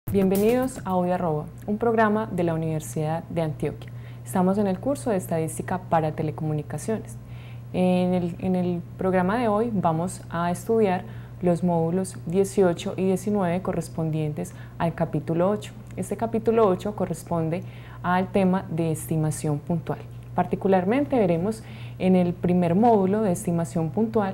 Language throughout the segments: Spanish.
Bienvenidos a Hoy Arroba, un programa de la Universidad de Antioquia. Estamos en el curso de Estadística para Telecomunicaciones. En el programa de hoy vamos a estudiar los módulos 18 y 19 correspondientes al capítulo 8. Este capítulo 8 corresponde al tema de estimación puntual. Particularmente veremos en el primer módulo de estimación puntual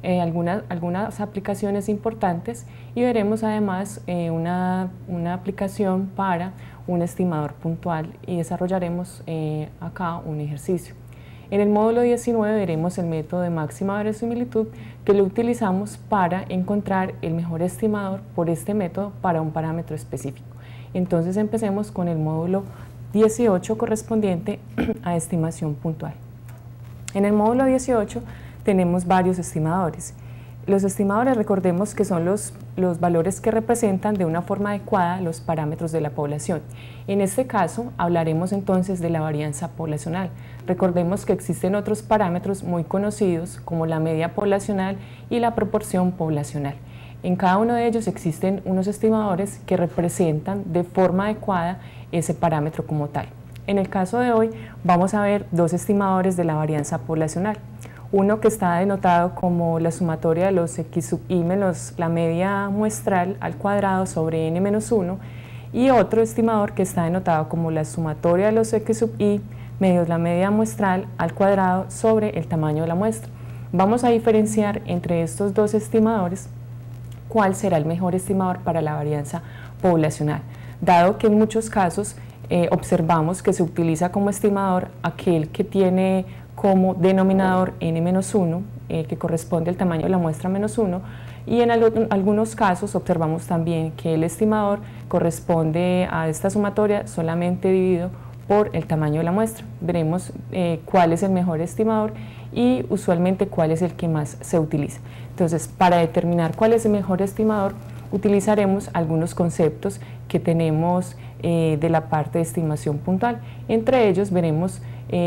algunas aplicaciones importantes y veremos además una aplicación para un estimador puntual y desarrollaremos acá un ejercicio. En el módulo 19 veremos el método de máxima verosimilitud que lo utilizamos para encontrar el mejor estimador por este método para un parámetro específico. Entonces empecemos con el módulo 18 correspondiente a estimación puntual. En el módulo 18 tenemos varios estimadores. Los estimadores, recordemos que son los valores que representan de una forma adecuada los parámetros de la población. En este caso hablaremos entonces de la varianza poblacional. Recordemos que existen otros parámetros muy conocidos como la media poblacional y la proporción poblacional. En cada uno de ellos existen unos estimadores que representan de forma adecuada ese parámetro como tal. En el caso de hoy vamos a ver dos estimadores de la varianza poblacional. Uno que está denotado como la sumatoria de los x sub i menos la media muestral al cuadrado sobre n menos 1 y otro estimador que está denotado como la sumatoria de los x sub i menos la media muestral al cuadrado sobre el tamaño de la muestra. Vamos a diferenciar entre estos dos estimadores cuál será el mejor estimador para la varianza poblacional, dado que en muchos casos observamos que se utiliza como estimador aquel que tiene como denominador n-1, que corresponde al tamaño de la muestra menos 1, y en algunos casos observamos también que el estimador corresponde a esta sumatoria solamente dividido por el tamaño de la muestra. Veremos cuál es el mejor estimador y usualmente cuál es el que más se utiliza. Entonces, para determinar cuál es el mejor estimador, utilizaremos algunos conceptos que tenemos de la parte de estimación puntual. Entre ellos veremos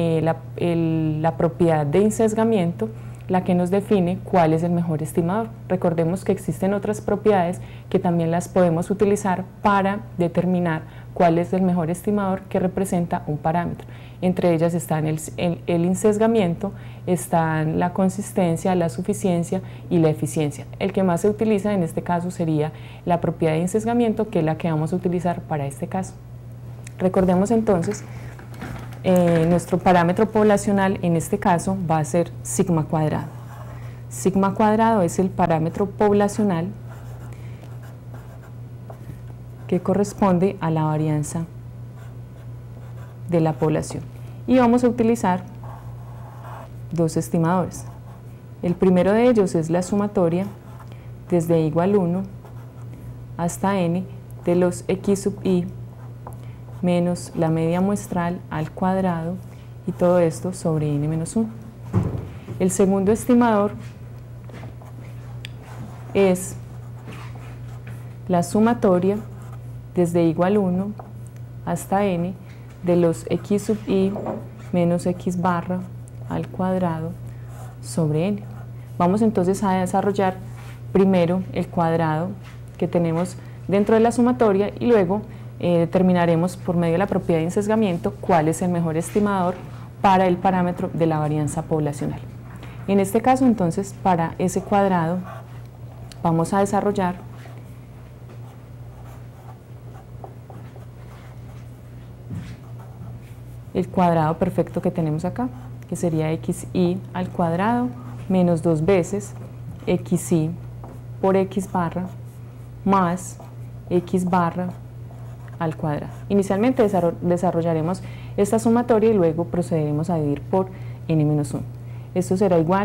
la propiedad de insesgamiento, la que nos define cuál es el mejor estimador. Recordemos que existen otras propiedades que también las podemos utilizar para determinar cuál es el mejor estimador que representa un parámetro. Entre ellas están el insesgamiento, están la consistencia, la suficiencia y la eficiencia. El que más se utiliza en este caso sería la propiedad de insesgamiento, que es la que vamos a utilizar para este caso. Recordemos entonces, nuestro parámetro poblacional en este caso va a ser sigma cuadrado. Sigma cuadrado es el parámetro poblacional que corresponde a la varianza de la población. Y vamos a utilizar dos estimadores. El primero de ellos es la sumatoria desde igual 1 hasta n de los x sub i menos la media muestral al cuadrado y todo esto sobre n menos 1. El segundo estimador es la sumatoria desde igual 1 hasta n de los x sub i menos x barra al cuadrado sobre n. Vamos entonces a desarrollar primero el cuadrado que tenemos dentro de la sumatoria y luego determinaremos por medio de la propiedad de insesgamiento cuál es el mejor estimador para el parámetro de la varianza poblacional. En este caso entonces, para ese cuadrado vamos a desarrollar el cuadrado perfecto que tenemos acá, que sería xi al cuadrado menos 2 veces xi por x barra más x barra al cuadrado. Inicialmente desarrollaremos esta sumatoria y luego procederemos a dividir por n-1. Esto será igual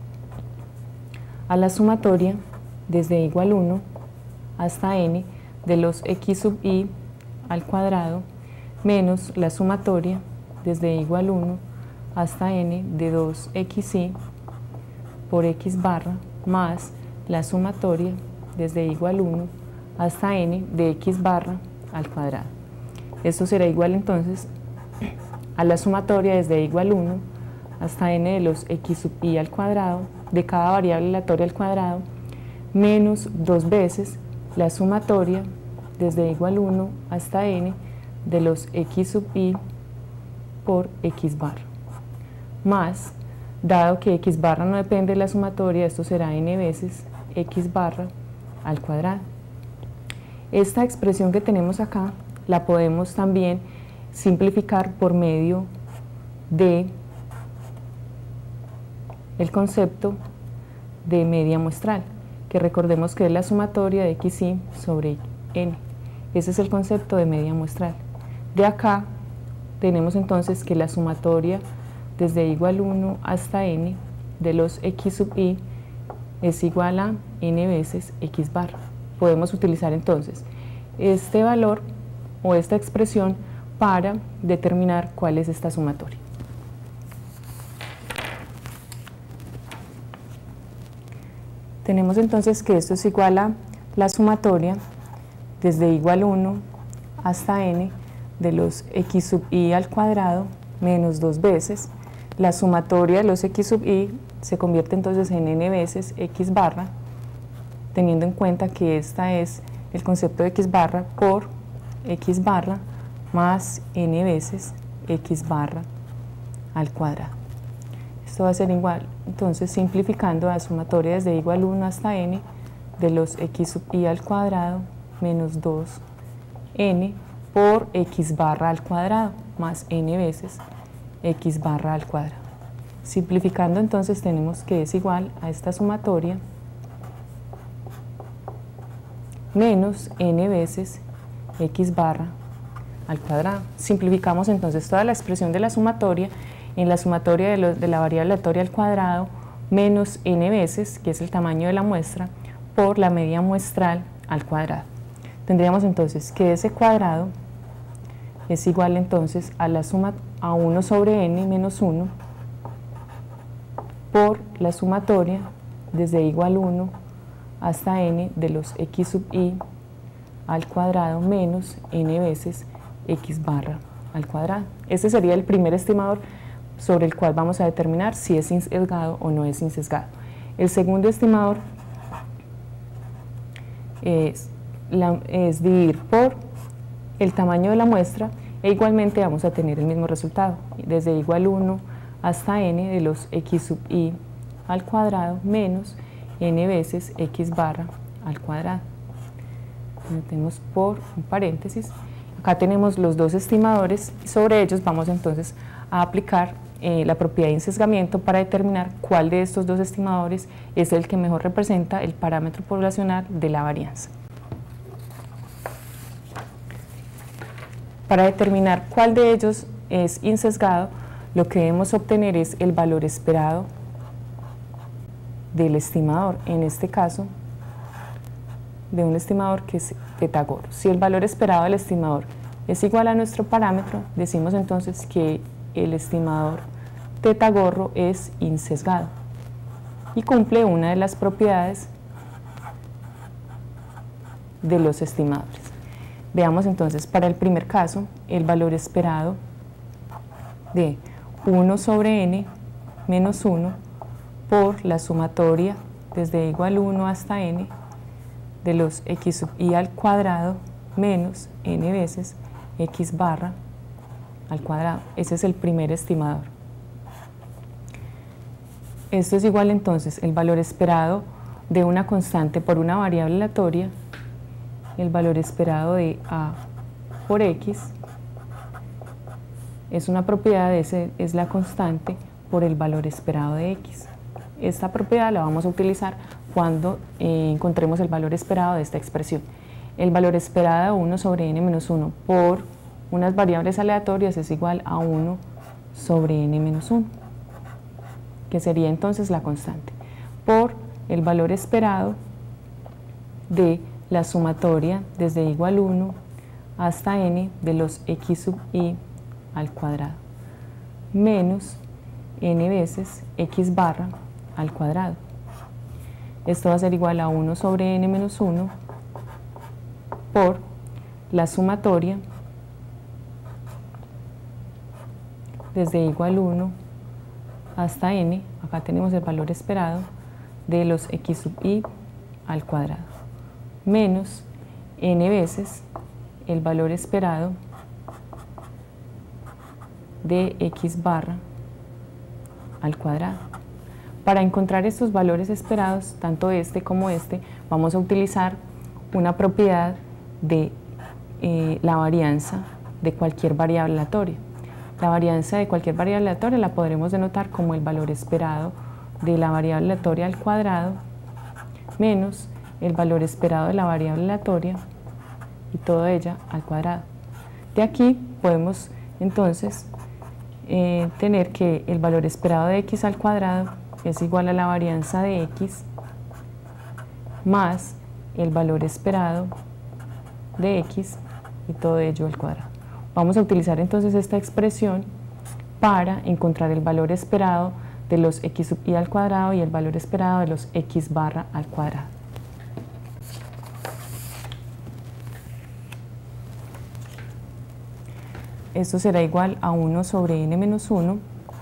a la sumatoria desde igual 1 hasta n de los x sub i al cuadrado menos la sumatoria desde igual 1 hasta n de 2xi por x barra más la sumatoria desde igual 1 hasta n de x barra al cuadrado. Esto será igual entonces a la sumatoria desde igual 1 hasta n de los x sub i al cuadrado de cada variable aleatoria al cuadrado menos 2 veces la sumatoria desde igual 1 hasta n de los x sub i por x barra, más, dado que x barra no depende de la sumatoria, esto será n veces x barra al cuadrado. Esta expresión que tenemos acá la podemos también simplificar por medio de el concepto de media muestral, que recordemos que es la sumatoria de xi sobre n. Ese es el concepto de media muestral. De acá tenemos entonces que la sumatoria desde igual 1 hasta n de los x sub i es igual a n veces x barra. Podemos utilizar entonces este valor o esta expresión para determinar cuál es esta sumatoria. Tenemos entonces que esto es igual a la sumatoria desde igual 1 hasta n de los x sub i al cuadrado menos 2 veces la sumatoria de los x sub i se convierte entonces en n veces x barra, teniendo en cuenta que esta es el concepto de x barra por x barra más n veces x barra al cuadrado. Esto va a ser igual, entonces simplificando, la sumatoria desde igual 1 hasta n de los x sub i al cuadrado menos 2n por x barra al cuadrado más n veces x barra al cuadrado. Simplificando entonces tenemos que es igual a esta sumatoria menos n veces x barra al cuadrado. Simplificamos entonces toda la expresión de la sumatoria en la sumatoria de la variable aleatoria al cuadrado menos n veces, que es el tamaño de la muestra, por la media muestral al cuadrado. Tendríamos entonces que ese cuadrado es igual entonces a la suma a 1 sobre n menos 1 por la sumatoria desde igual 1 hasta n de los x sub i al cuadrado menos n veces x barra al cuadrado. Este sería el primer estimador sobre el cual vamos a determinar si es sesgado o no es sesgado. El segundo estimador es dividir por el tamaño de la muestra e igualmente vamos a tener el mismo resultado, desde igual 1 hasta n de los x sub i al cuadrado menos n veces x barra al cuadrado. Metemos por un paréntesis. Acá tenemos los dos estimadores y sobre ellos vamos entonces a aplicar la propiedad de insesgamiento para determinar cuál de estos dos estimadores es el que mejor representa el parámetro poblacional de la varianza. Para determinar cuál de ellos es insesgado, lo que debemos obtener es el valor esperado del estimador, en este caso de un estimador que es Tetagorro. Si el valor esperado del estimador es igual a nuestro parámetro, decimos entonces que el estimador Tetagorro es insesgado y cumple una de las propiedades de los estimadores. Veamos entonces, para el primer caso, el valor esperado de 1 sobre n menos 1 por la sumatoria desde igual 1 hasta n de los x sub i al cuadrado menos n veces x barra al cuadrado. Ese es el primer estimador. Esto es igual entonces el valor esperado de una constante por una variable aleatoria, el valor esperado de a por x es una propiedad, es la constante por el valor esperado de x. Esta propiedad la vamos a utilizar cuando encontremos el valor esperado de esta expresión. El valor esperado de 1 sobre n menos 1 por unas variables aleatorias es igual a 1 sobre n menos 1, que sería entonces la constante, por el valor esperado de la sumatoria desde igual 1 hasta n de los x sub i al cuadrado menos n veces x barra al cuadrado. Esto va a ser igual a 1 sobre n menos 1 por la sumatoria desde igual 1 hasta n, acá tenemos el valor esperado de los x sub i al cuadrado, menos n veces el valor esperado de x barra al cuadrado. Para encontrar estos valores esperados, tanto este como este, vamos a utilizar una propiedad de la varianza de cualquier variable aleatoria. La varianza de cualquier variable aleatoria la podremos denotar como el valor esperado de la variable aleatoria al cuadrado menos el valor esperado de la variable aleatoria y toda ella al cuadrado. De aquí podemos entonces tener que el valor esperado de x al cuadrado es igual a la varianza de x más el valor esperado de x y todo ello al cuadrado. Vamos a utilizar entonces esta expresión para encontrar el valor esperado de los x sub i al cuadrado y el valor esperado de los x barra al cuadrado. Esto será igual a 1 sobre n menos 1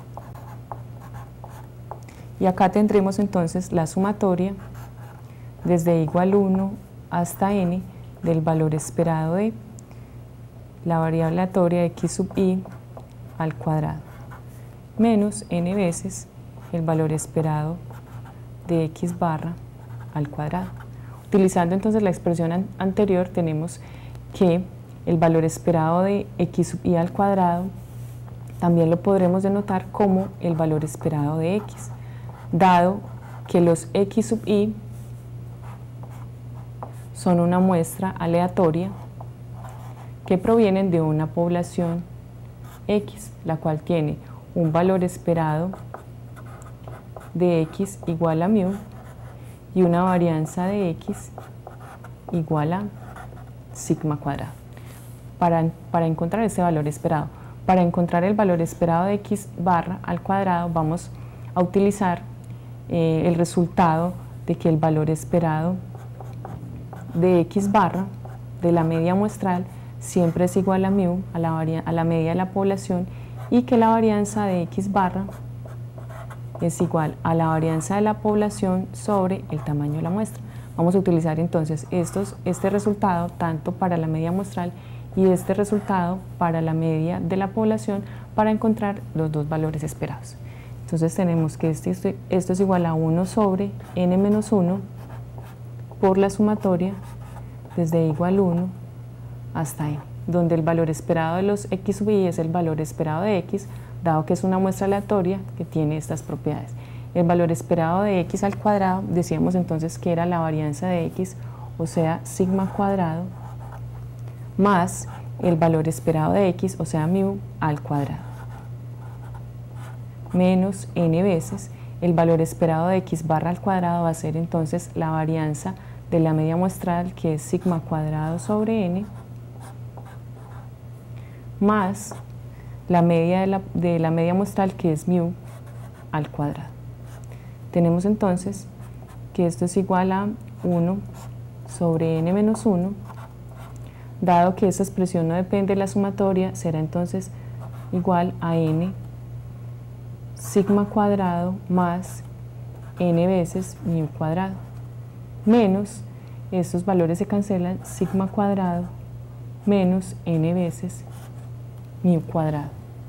y acá tendremos entonces la sumatoria desde igual 1 hasta n del valor esperado de la variable aleatoria de x sub i al cuadrado menos n veces el valor esperado de x barra al cuadrado. Utilizando entonces la expresión anterior tenemos que el valor esperado de x sub i al cuadrado también lo podremos denotar como el valor esperado de x, dado que los x sub i son una muestra aleatoria que provienen de una población x, la cual tiene un valor esperado de x igual a μ y una varianza de x igual a sigma cuadrado. Para encontrar ese valor esperado, para encontrar el valor esperado de x barra al cuadrado, vamos a utilizar el resultado de que el valor esperado de x barra de la media muestral siempre es igual a μ, a la media de la población, y que la varianza de x barra es igual a la varianza de la población sobre el tamaño de la muestra. Vamos a utilizar entonces este resultado tanto para la media muestral y este resultado para la media de la población para encontrar los dos valores esperados. Entonces tenemos que esto es igual a 1 sobre n menos 1 por la sumatoria desde igual 1 hasta n, donde el valor esperado de los x sub i es el valor esperado de x, dado que es una muestra aleatoria que tiene estas propiedades. El valor esperado de x al cuadrado, decíamos entonces que era la varianza de x, o sea, sigma cuadrado, más el valor esperado de x, o sea, μ al cuadrado, menos n veces el valor esperado de x barra al cuadrado va a ser entonces la varianza de la media muestral, que es sigma cuadrado sobre n, más la media de la media muestral, que es μ al cuadrado. Tenemos entonces que esto es igual a 1 sobre n menos 1, dado que esta expresión no depende de la sumatoria, será entonces igual a n sigma cuadrado más n veces μ cuadrado, menos, estos valores se cancelan, sigma cuadrado menos n veces μ cuadrado.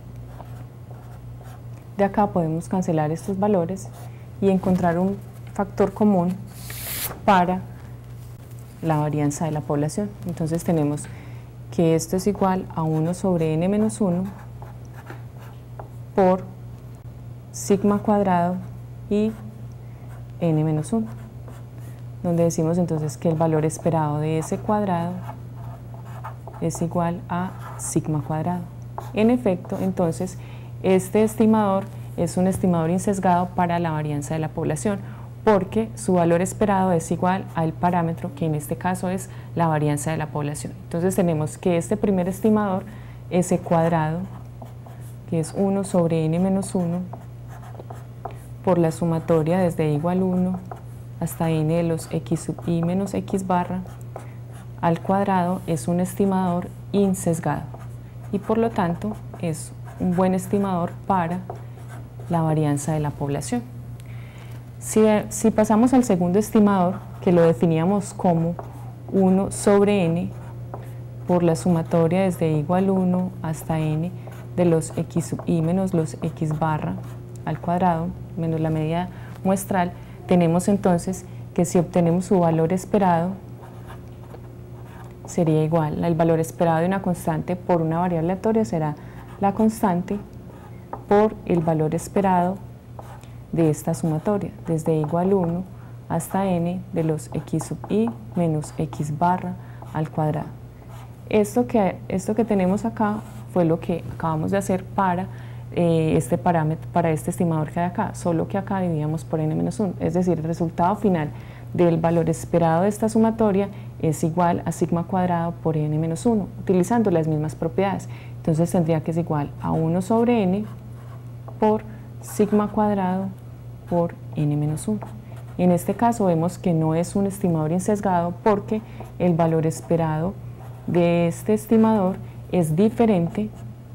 De acá podemos cancelar estos valores y encontrar un factor común para la varianza de la población. Entonces tenemos que esto es igual a 1 sobre n menos 1 por sigma cuadrado y n menos 1, donde decimos entonces que el valor esperado de ese cuadrado es igual a sigma cuadrado. En efecto, entonces, este estimador es un estimador insesgado para la varianza de la población, porque su valor esperado es igual al parámetro, que en este caso es la varianza de la población. Entonces tenemos que este primer estimador, ese cuadrado, que es 1 sobre n menos 1, por la sumatoria desde igual 1 hasta n de los x sub i menos x barra al cuadrado, es un estimador insesgado y por lo tanto es un buen estimador para la varianza de la población. Si pasamos al segundo estimador, que lo definíamos como 1 sobre n, por la sumatoria desde igual 1 hasta n de los x sub i menos los x barra al cuadrado menos la medida muestral, tenemos entonces que si obtenemos su valor esperado sería igual, el valor esperado de una constante por una variable aleatoria será la constante por el valor esperado de esta sumatoria, desde igual 1 hasta n de los x sub i menos x barra al cuadrado. Esto que tenemos acá fue lo que acabamos de hacer para este parámetro, para este estimador que hay acá, solo que acá dividíamos por n-1, es decir, el resultado final del valor esperado de esta sumatoria es igual a sigma cuadrado por n-1, utilizando las mismas propiedades. Entonces tendría que ser igual a 1 sobre n por sigma cuadrado por n-1. En este caso vemos que no es un estimador insesgado porque el valor esperado de este estimador es diferente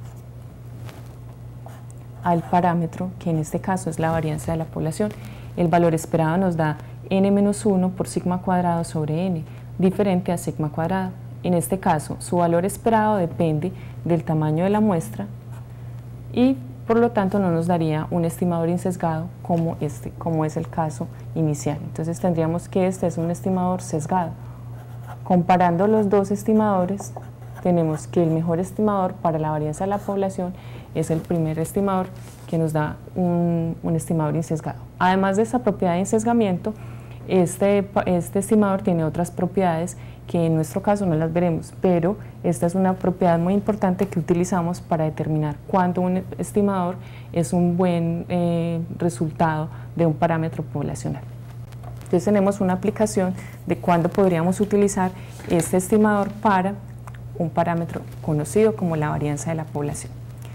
al parámetro, que en este caso es la varianza de la población. El valor esperado nos da n-1 por sigma cuadrado sobre n, diferente a sigma cuadrado. En este caso, su valor esperado depende del tamaño de la muestra y por lo tanto no nos daría un estimador insesgado como es el caso inicial. Entonces tendríamos que este es un estimador sesgado. Comparando los dos estimadores, tenemos que el mejor estimador para la varianza de la población es el primer estimador, que nos da un estimador insesgado. Además de esta propiedad de insesgamiento, este estimador tiene otras propiedades que en nuestro caso no las veremos, pero esta es una propiedad muy importante que utilizamos para determinar cuándo un estimador es un buen resultado de un parámetro poblacional. Entonces tenemos una aplicación de cuándo podríamos utilizar este estimador para un parámetro conocido como la varianza de la población.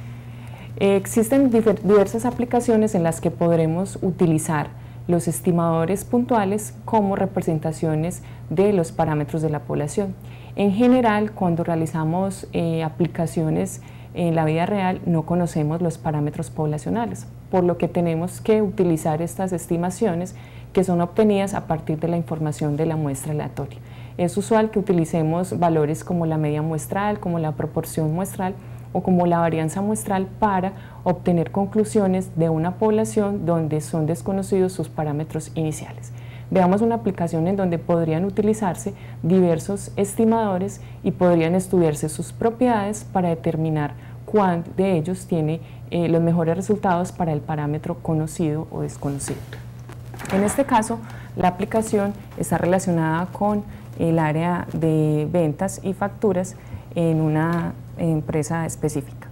Existen diversas aplicaciones en las que podremos utilizar los estimadores puntuales como representaciones de los parámetros de la población. En general, cuando realizamos aplicaciones en la vida real, no conocemos los parámetros poblacionales, por lo que tenemos que utilizar estas estimaciones que son obtenidas a partir de la información de la muestra aleatoria. Es usual que utilicemos valores como la media muestral, como la proporción muestral o como la varianza muestral para obtener conclusiones de una población donde son desconocidos sus parámetros iniciales. Veamos una aplicación en donde podrían utilizarse diversos estimadores y podrían estudiarse sus propiedades para determinar cuál de ellos tiene los mejores resultados para el parámetro conocido o desconocido. En este caso, la aplicación está relacionada con el área de ventas y facturas en una empresa específica.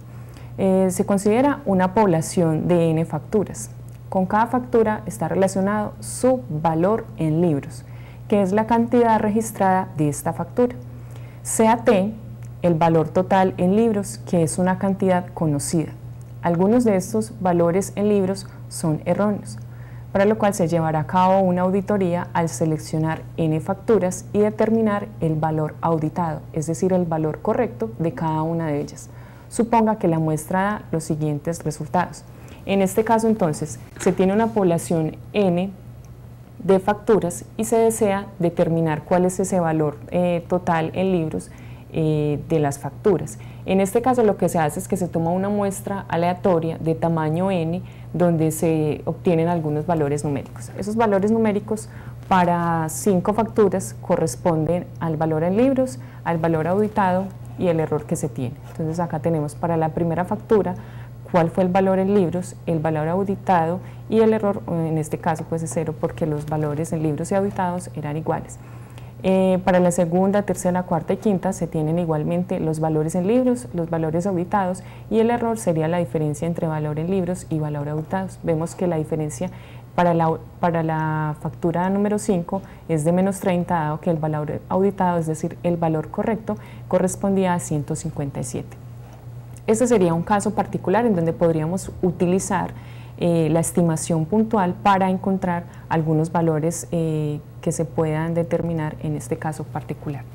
Se considera una población de n facturas. Con cada factura está relacionado su valor en libros, que es la cantidad registrada de esta factura. Sea T el valor total en libros, que es una cantidad conocida. Algunos de estos valores en libros son erróneos, para lo cual se llevará a cabo una auditoría al seleccionar n facturas y determinar el valor auditado, es decir, el valor correcto de cada una de ellas. Suponga que la muestra da los siguientes resultados. En este caso, entonces, se tiene una población n de facturas y se desea determinar cuál es ese valor total en libros de las facturas. En este caso, lo que se hace es que se toma una muestra aleatoria de tamaño n, donde se obtienen algunos valores numéricos. Esos valores numéricos para 5 facturas corresponden al valor en libros, al valor auditado y el error que se tiene. Entonces acá tenemos para la primera factura cuál fue el valor en libros, el valor auditado y el error, en este caso pues es 0 porque los valores en libros y auditados eran iguales. Para la segunda, tercera, cuarta y quinta se tienen igualmente los valores en libros, los valores auditados y el error sería la diferencia entre valor en libros y valor auditados. Vemos que la diferencia para la factura número 5 es de menos 30, dado que el valor auditado, es decir, el valor correcto, correspondía a 157. Este sería un caso particular en donde podríamos utilizar la estimación puntual para encontrar algunos valores que se puedan determinar en este caso particular.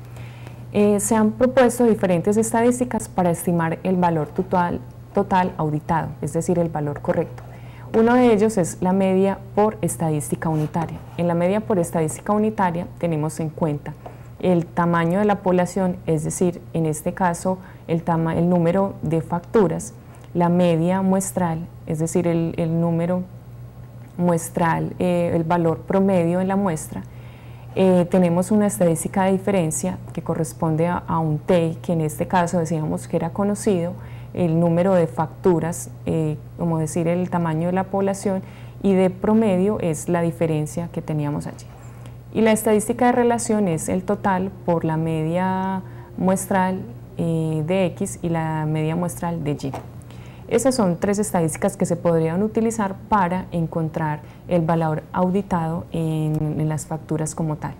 Se han propuesto diferentes estadísticas para estimar el valor total auditado, es decir, el valor correcto. Uno de ellos es la media por estadística unitaria. En la media por estadística unitaria tenemos en cuenta el tamaño de la población, es decir, en este caso el número de facturas, la media muestral, es decir, el número muestral, el valor promedio en la muestra. Tenemos una estadística de diferencia que corresponde a un T, que en este caso decíamos que era conocido, el número de facturas, como decir el tamaño de la población, y de promedio es la diferencia que teníamos allí. Y la estadística de relación es el total por la media muestral de X y la media muestral de Y. Esas son tres estadísticas que se podrían utilizar para encontrar el valor auditado en las facturas como tal.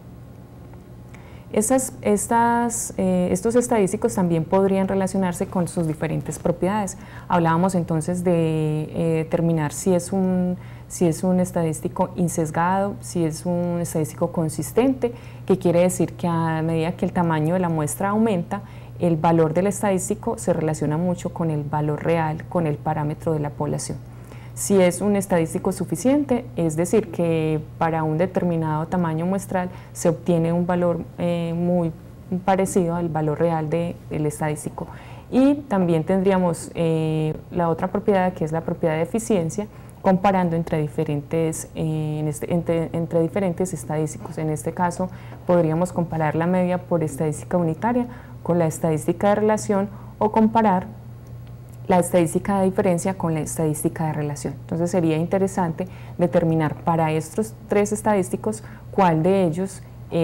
Estos estadísticos también podrían relacionarse con sus diferentes propiedades. Hablábamos entonces de determinar si es un estadístico insesgado, si es un estadístico consistente, que quiere decir que a medida que el tamaño de la muestra aumenta, el valor del estadístico se relaciona mucho con el valor real, con el parámetro de la población. Si es un estadístico suficiente, es decir, que para un determinado tamaño muestral se obtiene un valor muy parecido al valor real del estadístico. Y también tendríamos la otra propiedad, que es la propiedad de eficiencia, comparando entre diferentes estadísticos. En este caso, podríamos comparar la media por estadística unitaria con la estadística de relación, o comparar la estadística de diferencia con la estadística de relación. Entonces sería interesante determinar para estos tres estadísticos cuál de ellos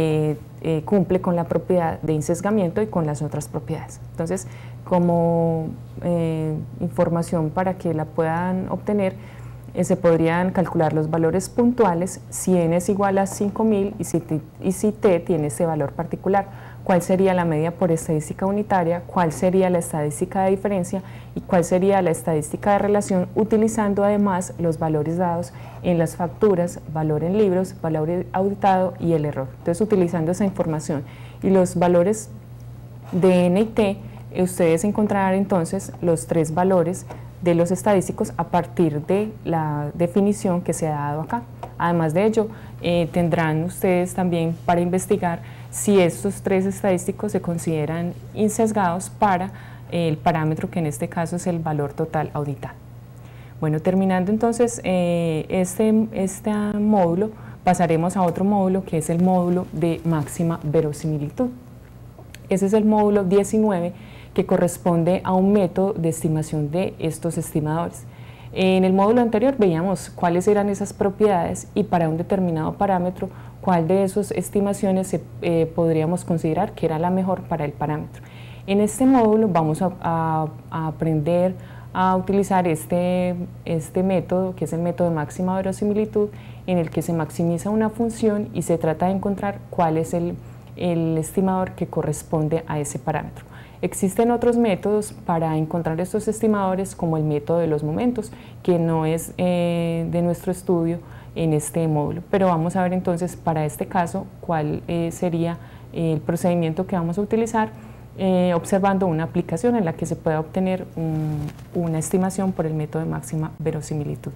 cumple con la propiedad de insesgamiento y con las otras propiedades. Entonces, como información para que la puedan obtener, se podrían calcular los valores puntuales, si n es igual a 5000 y si t tiene ese valor particular, cuál sería la media por estadística unitaria, cuál sería la estadística de diferencia y cuál sería la estadística de relación, utilizando además los valores dados en las facturas, valor en libros, valor auditado y el error. Entonces, utilizando esa información y los valores de n y t, ustedes encontrarán entonces los tres valores de los estadísticos a partir de la definición que se ha dado acá. Además de ello, tendrán ustedes también para investigar si estos tres estadísticos se consideran insesgados para el parámetro, que en este caso es el valor total auditado. Bueno, terminando entonces este módulo, pasaremos a otro módulo, que es el módulo de máxima verosimilitud. Ese es el módulo 19, que corresponde a un método de estimación de estos estimadores. En el módulo anterior veíamos cuáles eran esas propiedades y para un determinado parámetro cuál de esas estimaciones podríamos considerar que era la mejor para el parámetro. En este módulo vamos a aprender a utilizar este método, que es el método de máxima verosimilitud, en el que se maximiza una función y se trata de encontrar cuál es el estimador que corresponde a ese parámetro. Existen otros métodos para encontrar estos estimadores, como el método de los momentos, que no es de nuestro estudio en este módulo, pero vamos a ver entonces para este caso cuál sería el procedimiento que vamos a utilizar, observando una aplicación en la que se pueda obtener una estimación por el método de máxima verosimilitud.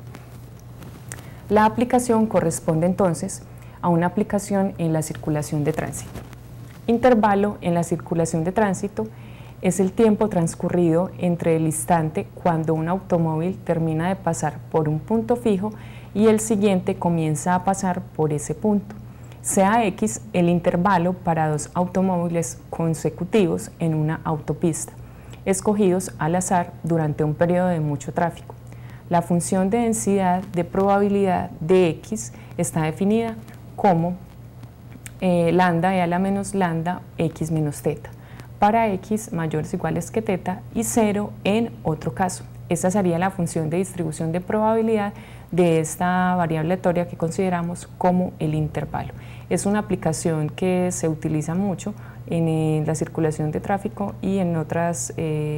La aplicación corresponde entonces a una aplicación en la circulación de tránsito. Intervalo en la circulación de tránsito es el tiempo transcurrido entre el instante cuando un automóvil termina de pasar por un punto fijo y el siguiente comienza a pasar por ese punto. Sea X el intervalo para dos automóviles consecutivos en una autopista, escogidos al azar durante un periodo de mucho tráfico. La función de densidad de probabilidad de X está definida como lambda e a la menos lambda X menos teta, para X mayores o iguales que teta y 0 en otro caso. Esta sería la función de distribución de probabilidad de esta variable aleatoria que consideramos como el intervalo. Es una aplicación que se utiliza mucho en la circulación de tráfico y en otros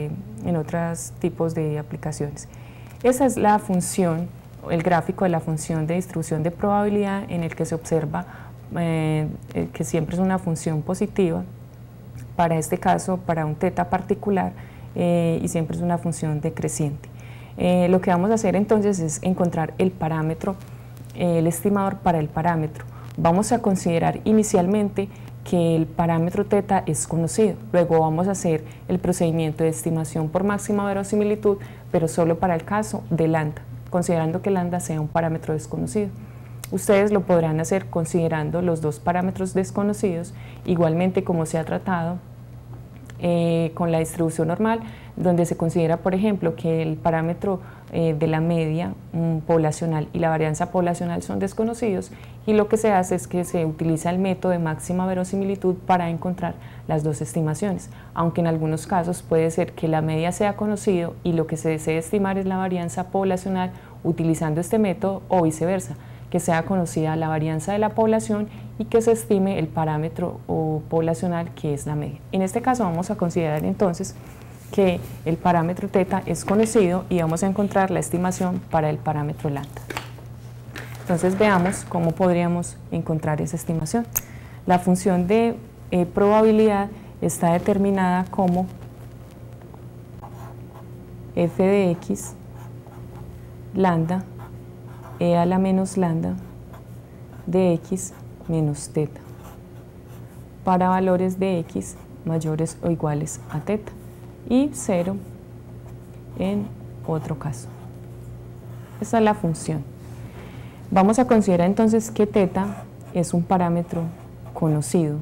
tipos de aplicaciones. Esa es la función, el gráfico de la función de distribución de probabilidad, en el que se observa que siempre es una función positiva, para este caso para un teta particular, y siempre es una función decreciente. Lo que vamos a hacer entonces es encontrar el parámetro, el estimador para el parámetro. Vamos a considerar inicialmente que el parámetro θ es conocido. Luego vamos a hacer el procedimiento de estimación por máxima verosimilitud, pero solo para el caso de lambda, considerando que lambda sea un parámetro desconocido. Ustedes lo podrán hacer considerando los dos parámetros desconocidos, igualmente como se ha tratado con la distribución normal, donde se considera, por ejemplo, que el parámetro de la media poblacional y la varianza poblacional son desconocidos, y lo que se hace es que se utiliza el método de máxima verosimilitud para encontrar las dos estimaciones, aunque en algunos casos puede ser que la media sea conocido y lo que se desee estimar es la varianza poblacional utilizando este método, o viceversa, que sea conocida la varianza de la población y que se estime el parámetro poblacional, que es la media. En este caso vamos a considerar entonces que el parámetro θ es conocido y vamos a encontrar la estimación para el parámetro lambda. Entonces veamos cómo podríamos encontrar esa estimación. La función de probabilidad está determinada como f de x lambda e a la menos lambda de x menos θ para valores de x mayores o iguales a θ y 0 en otro caso. Esa es la función. Vamos a considerar entonces que θ es un parámetro conocido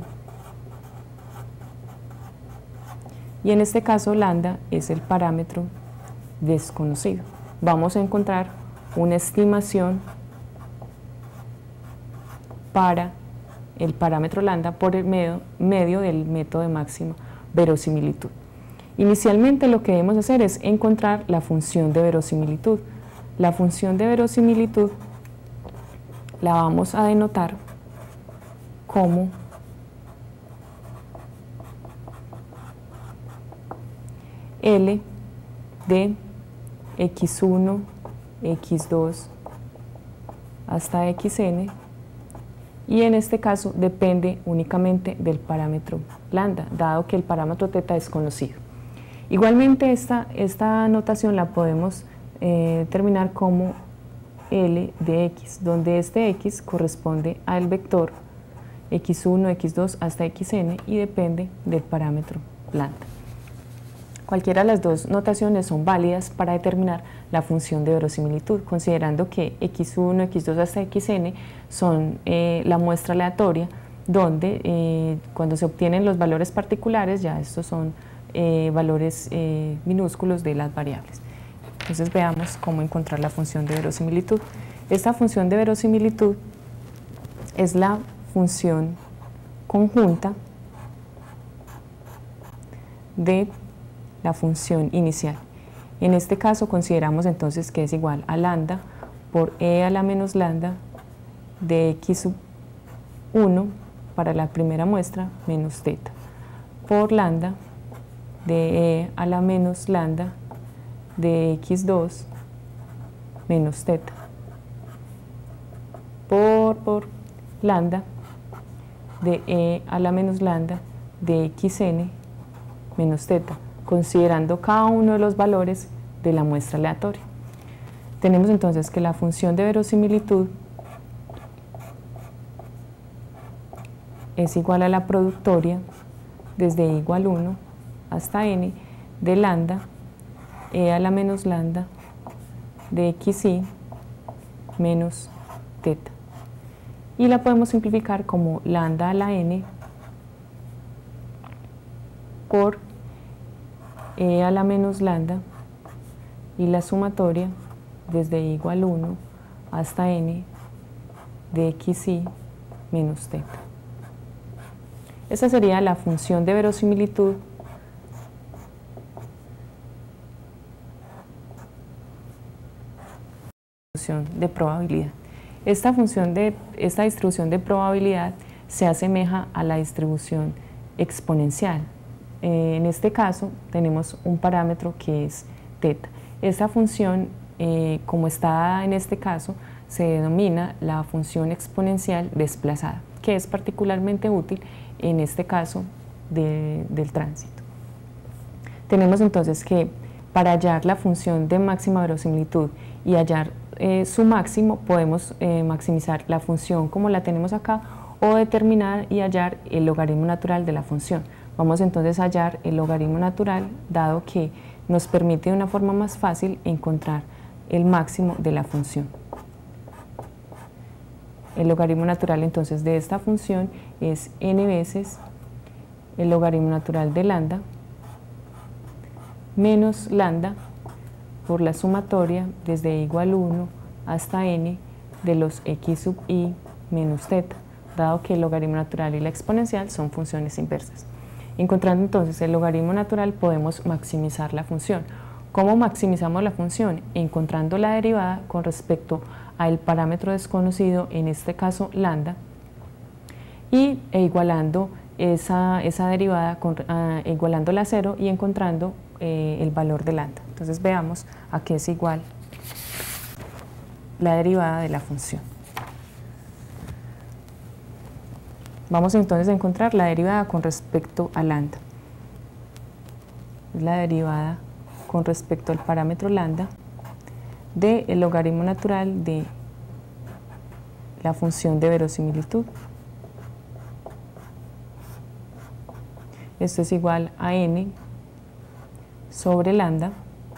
y en este caso lambda es el parámetro desconocido. Vamos a encontrar una estimación para el parámetro lambda por el medio del método de máxima verosimilitud. Inicialmente lo que debemos hacer es encontrar la función de verosimilitud. La función de verosimilitud la vamos a denotar como L de x1, x2 hasta xn, y en este caso depende únicamente del parámetro lambda, dado que el parámetro θ es conocido. Igualmente esta notación la podemos terminar como L de x, donde este x corresponde al vector x1, x2 hasta xn y depende del parámetro lambda. Cualquiera de las dos notaciones son válidas para determinar la función de verosimilitud, considerando que x1, x2 hasta xn son la muestra aleatoria, donde cuando se obtienen los valores particulares, ya estos son valores minúsculos de las variables. Entonces veamos cómo encontrar la función de verosimilitud. Esta función de verosimilitud es la función conjunta de la función inicial. En este caso consideramos entonces que es igual a lambda por e a la menos lambda de x1 para la primera muestra menos θ por lambda de e a la menos lambda de x2 menos θ por lambda de e a la menos lambda de xn menos θ, considerando cada uno de los valores de la muestra aleatoria. Tenemos entonces que la función de verosimilitud es igual a la productoria desde i igual 1 hasta n de lambda e a la menos lambda de xi menos θ, y la podemos simplificar como lambda a la n por e a la menos lambda y la sumatoria desde i igual 1 hasta n de xi menos θ. Esa sería la función de verosimilitud de probabilidad. Esta distribución de probabilidad se asemeja a la distribución exponencial. En este caso tenemos un parámetro que es θ. Esta función, como está en este caso, se denomina la función exponencial desplazada, que es particularmente útil en este caso del tránsito. Tenemos entonces que para hallar la función de máxima verosimilitud y hallar su máximo, podemos maximizar la función como la tenemos acá, o determinar y hallar el logaritmo natural de la función. Vamos entonces a hallar el logaritmo natural, dado que nos permite de una forma más fácil encontrar el máximo de la función. El logaritmo natural entonces de esta función es n veces el logaritmo natural de lambda menos lambda por la sumatoria desde igual 1 hasta n de los x sub i menos θ, dado que el logaritmo natural y la exponencial son funciones inversas. Encontrando entonces el logaritmo natural podemos maximizar la función. ¿Cómo maximizamos la función? Encontrando la derivada con respecto al parámetro desconocido, en este caso lambda, e igualando esa derivada, igualándola a 0 y encontrando el valor de lambda. Entonces veamos a qué es igual la derivada de la función. Vamos entonces a encontrar la derivada con respecto a lambda. La derivada con respecto al parámetro lambda del logaritmo natural de la función de verosimilitud. Esto es igual a n sobre lambda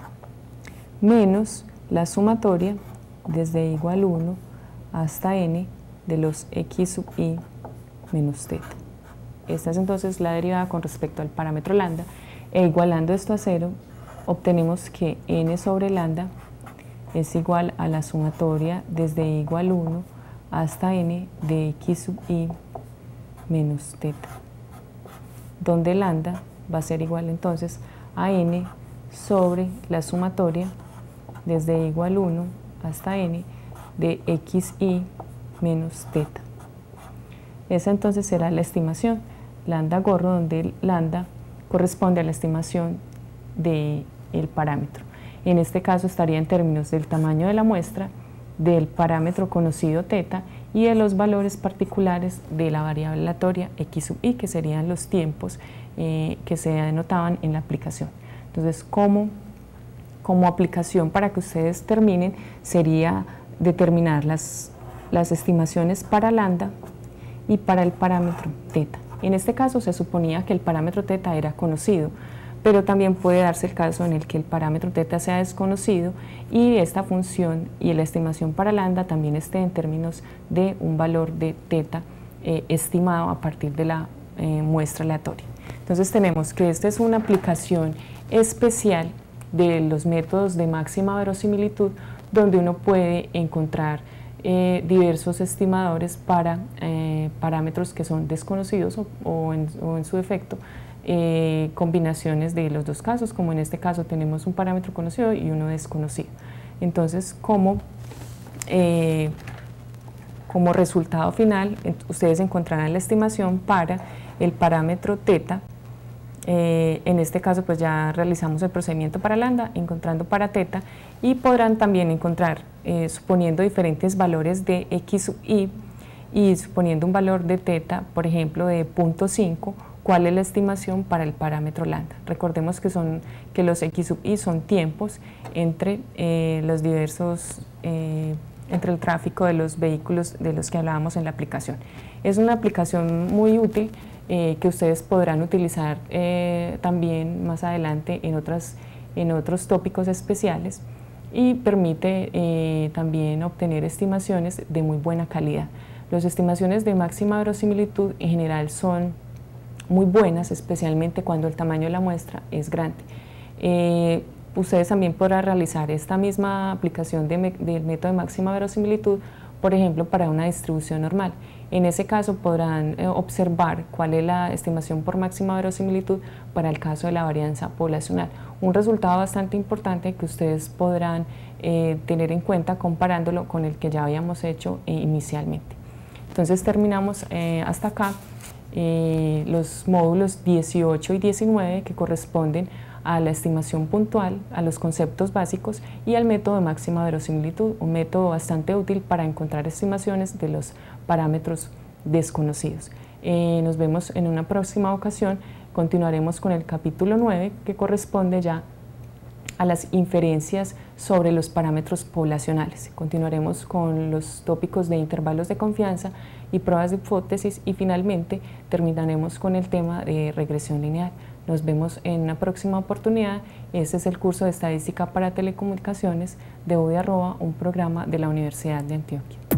menos la sumatoria desde igual 1 hasta n de los x sub i menos θ. Esta es entonces la derivada con respecto al parámetro lambda, e igualando esto a 0 obtenemos que n sobre lambda es igual a la sumatoria desde igual 1 hasta n de x sub i menos θ, donde lambda va a ser igual entonces a n sobre la sumatoria desde igual 1 hasta n de xi menos θ. Esa entonces será la estimación lambda gorro, donde lambda corresponde a la estimación del parámetro. En este caso estaría en términos del tamaño de la muestra, del parámetro conocido θ y de los valores particulares de la variable aleatoria x sub i, que serían los tiempos que se denotaban en la aplicación. Entonces, como aplicación para que ustedes terminen, sería determinar las estimaciones para lambda y para el parámetro θ. En este caso se suponía que el parámetro θ era conocido, pero también puede darse el caso en el que el parámetro θ sea desconocido y esta función y la estimación para lambda también esté en términos de un valor de θ estimado a partir de la muestra aleatoria. Entonces tenemos que esta es una aplicación especial de los métodos de máxima verosimilitud, donde uno puede encontrar diversos estimadores para parámetros que son desconocidos o en su defecto combinaciones de los dos casos, como en este caso tenemos un parámetro conocido y uno desconocido. Entonces, como resultado final, ustedes encontrarán la estimación para el parámetro θ. En este caso pues ya realizamos el procedimiento para lambda, encontrando para θ, y podrán también encontrar, suponiendo diferentes valores de x sub i y suponiendo un valor de θ, por ejemplo de 0.5, cuál es la estimación para el parámetro lambda. Recordemos que los x sub i son tiempos entre los diversos entre el tráfico de los vehículos de los que hablábamos en la aplicación. Es una aplicación muy útil que ustedes podrán utilizar también más adelante en otros tópicos especiales, y permite también obtener estimaciones de muy buena calidad. Las estimaciones de máxima verosimilitud en general son muy buenas, especialmente cuando el tamaño de la muestra es grande. Ustedes también podrán realizar esta misma aplicación del método de máxima verosimilitud, por ejemplo, para una distribución normal. En ese caso podrán observar cuál es la estimación por máxima verosimilitud para el caso de la varianza poblacional. Un resultado bastante importante que ustedes podrán tener en cuenta comparándolo con el que ya habíamos hecho inicialmente. Entonces terminamos hasta acá los módulos 18 y 19, que corresponden a la estimación puntual, a los conceptos básicos y al método de máxima verosimilitud, un método bastante útil para encontrar estimaciones de los parámetros desconocidos. Nos vemos en una próxima ocasión. Continuaremos con el capítulo 9, que corresponde ya a las inferencias sobre los parámetros poblacionales. Continuaremos con los tópicos de intervalos de confianza y pruebas de hipótesis y finalmente terminaremos con el tema de regresión lineal. Nos vemos en una próxima oportunidad. Este es el curso de Estadística para Telecomunicaciones de UDI Arroba, un programa de la Universidad de Antioquia.